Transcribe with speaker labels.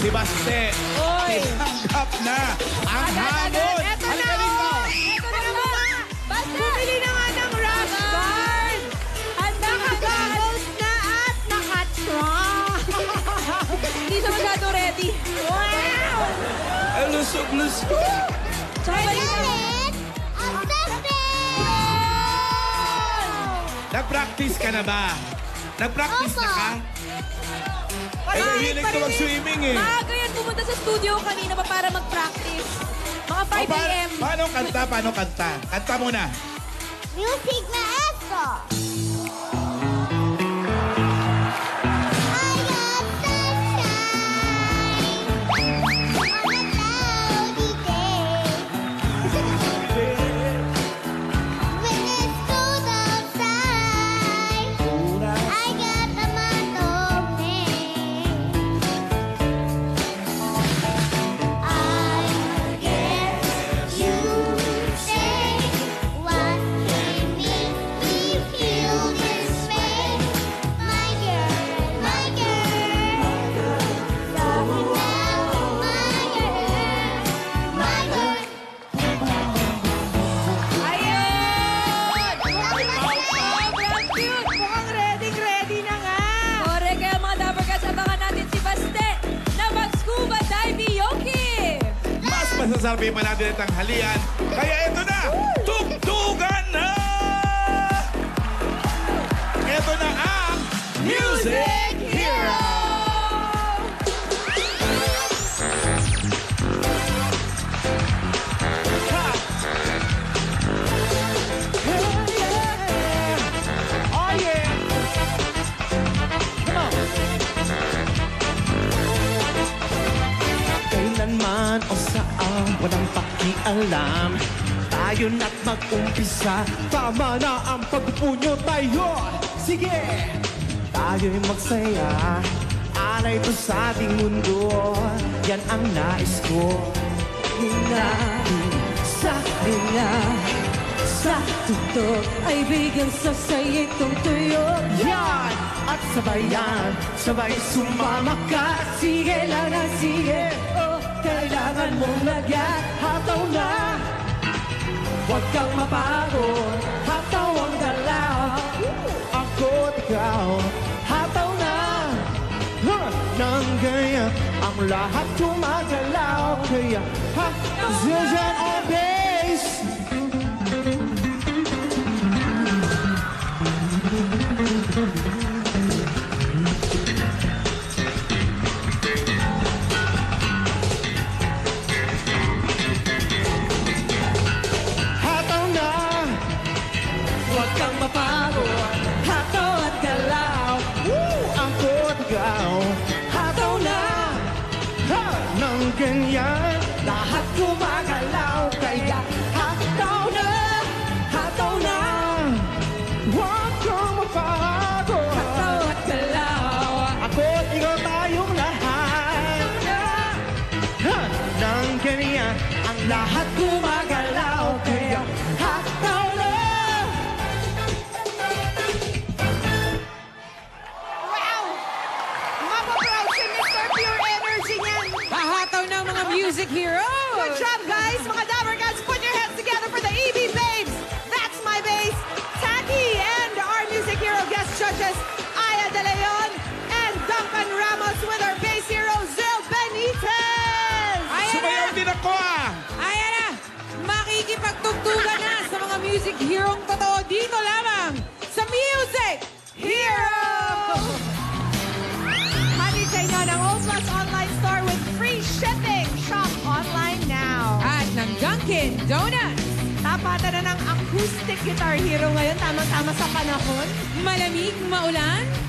Speaker 1: Si Baste.
Speaker 2: Oy.
Speaker 1: Tinanggap na ang hamon.
Speaker 2: Eto na,
Speaker 1: Halika dito.
Speaker 2: Eto na nga. Bumili na nga ng rash guard. Handa ka goggles na at naka-trunk. Hindi siya masyado ready. Wow!
Speaker 1: Ay, lusog-lusog.
Speaker 2: Tsaka balik na.
Speaker 1: Nag-practice ka na ba? Nag-practice na ka? Ay, mahilig ko mag-swimming eh.
Speaker 2: Maaga yan pumunta sa studio kanina pa para mag-practice. Mga 5 a.m.
Speaker 1: Paano kanta? Paano kanta? Kanta muna.
Speaker 3: Music Maestro!
Speaker 1: Masasabi pa natin ang tanghalian. Kaya ito na! Tugtugan na! Ito na ang Music Hero! Oh yeah! Come on!
Speaker 4: Kailanman o saan, walang pakialam. Tayo na't mag-umpisa. Tama na ang pagpunyo tayo. Sige! Tayo'y magsaya. Alay to sa ating mundo. Yan ang nais ko.
Speaker 5: Hina sa hinga, sa tutok ay bigyan sa sayit kong tuyo.
Speaker 4: Yan! At sabayan, sabay sumama ka.
Speaker 5: Sige lang na sige, oh, kailangan mong lagyan. Hataw na, huwag kang mapagod. Hataw ang dalaw,
Speaker 4: Ako't ikaw, hataw na. Nang ganyan, ang lahat tumagalaw. Kaya, ha, Zildjian on bass. Hataw na,
Speaker 5: huwag kang mapagod. Hataw at galaw,
Speaker 4: ako't ikaw,
Speaker 5: hataw na,
Speaker 4: ha, nang ganyan.
Speaker 5: lahat gumagalaw. Kaya hataw na, hataw na,
Speaker 4: Huwag kang mapagod.
Speaker 5: hataw at galaw.
Speaker 4: Ako't ikaw tayong lahat. Ha, nang ganyan, ang lahat
Speaker 5: Gumagalaw, kaya hataw na.
Speaker 2: Wow! Mapaproud si Mr. Pure Energy niyan.
Speaker 6: Hahataw ng mga music heroes!
Speaker 2: Good job, guys! Mga Dabbercats, put your hands together for the EB Babes! That's my bass, Taki, and our music hero guest judges, Aya De Leon and Duncan Ramos with our bass hero, Zil Benitez!
Speaker 1: Sumayaw din ako ah!
Speaker 6: Ayan na! Makikipagtugtugan na sa mga music hero totoo dito lamang sa Music Hero!
Speaker 2: Hatid sa inyo ng O+ online store with free shipping. Shop online now.
Speaker 6: At ng Dunkin' Donuts.
Speaker 2: Tapatan na ng acoustic guitar hero ngayon, tamang-tama sa panahon.
Speaker 6: Malamig, maulan,